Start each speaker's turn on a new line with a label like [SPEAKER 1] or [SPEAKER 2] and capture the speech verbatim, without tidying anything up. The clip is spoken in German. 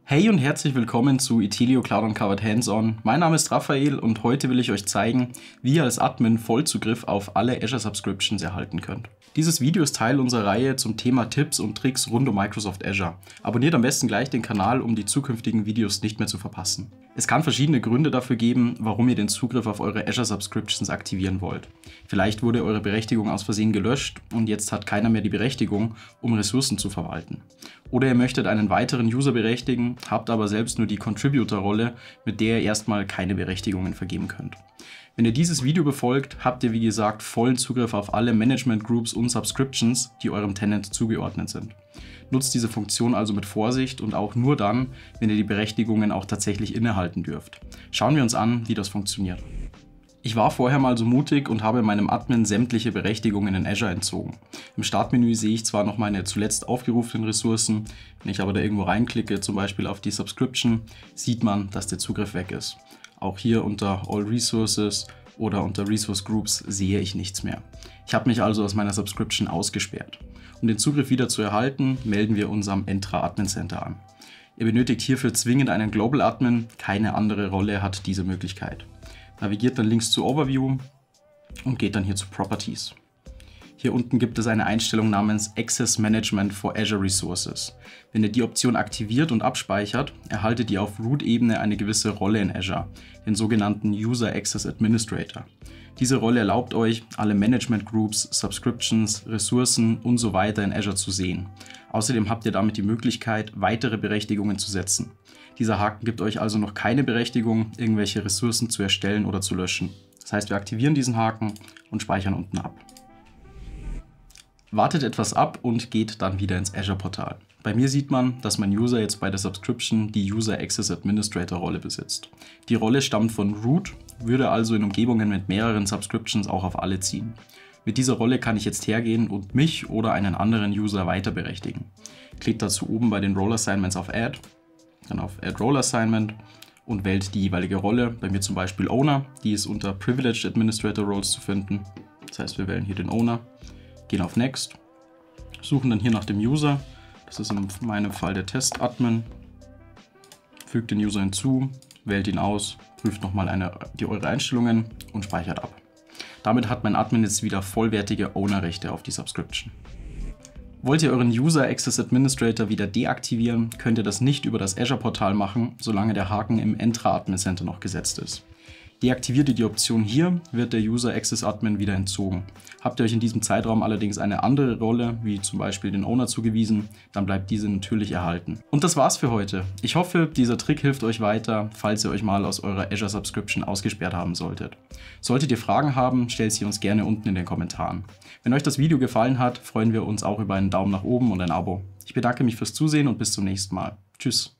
[SPEAKER 1] Hey und herzlich willkommen zu Itelio Cloud Uncovered Hands-On. Mein Name ist Raphael und heute will ich euch zeigen, wie ihr als Admin Vollzugriff auf alle Azure Subscriptions erhalten könnt. Dieses Video ist Teil unserer Reihe zum Thema Tipps und Tricks rund um Microsoft Azure. Abonniert am besten gleich den Kanal, um die zukünftigen Videos nicht mehr zu verpassen. Es kann verschiedene Gründe dafür geben, warum ihr den Zugriff auf eure Azure Subscriptions aktivieren wollt. Vielleicht wurde eure Berechtigung aus Versehen gelöscht und jetzt hat keiner mehr die Berechtigung, um Ressourcen zu verwalten. Oder ihr möchtet einen weiteren User berechtigen, habt aber selbst nur die Contributor-Rolle, mit der ihr erstmal keine Berechtigungen vergeben könnt. Wenn ihr dieses Video befolgt, habt ihr wie gesagt vollen Zugriff auf alle Management Groups und Subscriptions, die eurem Tenant zugeordnet sind. Nutzt diese Funktion also mit Vorsicht und auch nur dann, wenn ihr die Berechtigungen auch tatsächlich innehalten dürft. Schauen wir uns an, wie das funktioniert. Ich war vorher mal so mutig und habe meinem Admin sämtliche Berechtigungen in Azure entzogen. Im Startmenü sehe ich zwar noch meine zuletzt aufgerufenen Ressourcen, wenn ich aber da irgendwo reinklicke, zum Beispiel auf die Subscription, sieht man, dass der Zugriff weg ist. Auch hier unter All Resources oder unter Resource Groups sehe ich nichts mehr. Ich habe mich also aus meiner Subscription ausgesperrt. Um den Zugriff wieder zu erhalten, melden wir uns am Entra Admin Center an. Ihr benötigt hierfür zwingend einen Global Admin, keine andere Rolle hat diese Möglichkeit. Navigiert dann links zu Overview und geht dann hier zu Properties. Hier unten gibt es eine Einstellung namens Access Management for Azure Resources. Wenn ihr die Option aktiviert und abspeichert, erhaltet ihr auf Root-Ebene eine gewisse Rolle in Azure, den sogenannten User Access Administrator. Diese Rolle erlaubt euch, alle Management Groups, Subscriptions, Ressourcen und so weiter in Azure zu sehen. Außerdem habt ihr damit die Möglichkeit, weitere Berechtigungen zu setzen. Dieser Haken gibt euch also noch keine Berechtigung, irgendwelche Ressourcen zu erstellen oder zu löschen. Das heißt, wir aktivieren diesen Haken und speichern unten ab. Wartet etwas ab und geht dann wieder ins Azure-Portal. Bei mir sieht man, dass mein User jetzt bei der Subscription die User Access Administrator Rolle besitzt. Die Rolle stammt von Root, würde also in Umgebungen mit mehreren Subscriptions auch auf alle ziehen. Mit dieser Rolle kann ich jetzt hergehen und mich oder einen anderen User weiter berechtigen. Klickt dazu oben bei den Role Assignments auf Add, dann auf Add Role Assignment und wählt die jeweilige Rolle, bei mir zum Beispiel Owner, die ist unter Privileged Administrator Roles zu finden. Das heißt, wir wählen hier den Owner, gehen auf Next, suchen dann hier nach dem User, das ist in meinem Fall der Test-Admin, fügt den User hinzu, wählt ihn aus, prüft nochmal eine, die eure Einstellungen und speichert ab. Damit hat mein Admin jetzt wieder vollwertige Owner-Rechte auf die Subscription. Wollt ihr euren User Access Administrator wieder deaktivieren, könnt ihr das nicht über das Azure-Portal machen, solange der Haken im Entra Admin Center noch gesetzt ist. Deaktiviert ihr die Option hier, wird der User Access Admin wieder entzogen. Habt ihr euch in diesem Zeitraum allerdings eine andere Rolle, wie zum Beispiel den Owner zugewiesen, dann bleibt diese natürlich erhalten. Und das war's für heute. Ich hoffe, dieser Trick hilft euch weiter, falls ihr euch mal aus eurer Azure Subscription ausgesperrt haben solltet. Solltet ihr Fragen haben, stellt sie uns gerne unten in den Kommentaren. Wenn euch das Video gefallen hat, freuen wir uns auch über einen Daumen nach oben und ein Abo. Ich bedanke mich fürs Zusehen und bis zum nächsten Mal. Tschüss.